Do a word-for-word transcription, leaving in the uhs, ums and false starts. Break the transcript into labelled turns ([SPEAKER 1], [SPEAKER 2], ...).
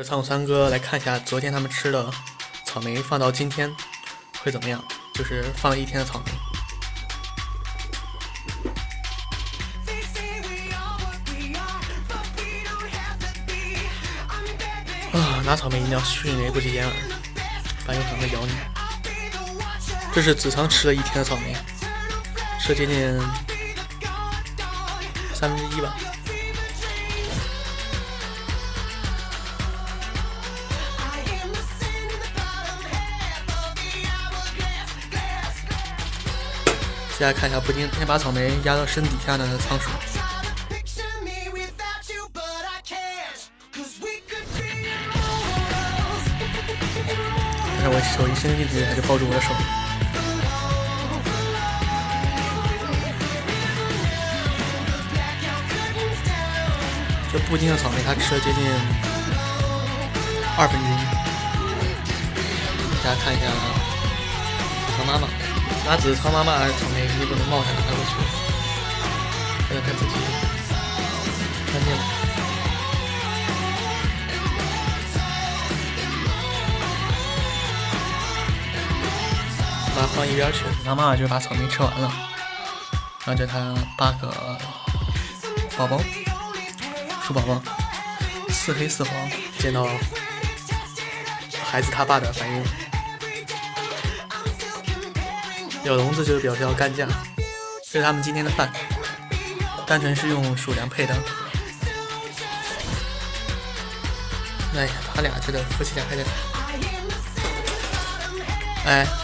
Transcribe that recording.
[SPEAKER 1] 唱三哥来看一下昨天他们吃的草莓放到今天会怎么样，就是放了一天的草莓。啊，拿草莓一定要迅雷不及掩耳，不然有可能会咬你。这是子仓吃了一天的草莓，吃了接近三分之一吧。接下来看一下布丁，先把草莓压到身底下的仓鼠。但是我手一伸进去，它就抱住我的手。这布丁的草莓，它吃了接近二分之一。大家看一下子仓妈妈，拿子仓妈妈草莓肯定不能冒下来过去，现在看自己看见了。把它放一边去，他妈妈就把草莓吃完了，然后就他八个宝宝，鼠宝宝，四黑四黄，见到孩子他爸的反应。有笼子就表示要干架，这是他们今天的饭，单纯是用鼠粮配的。哎呀，他俩这个夫妻俩还得，哎。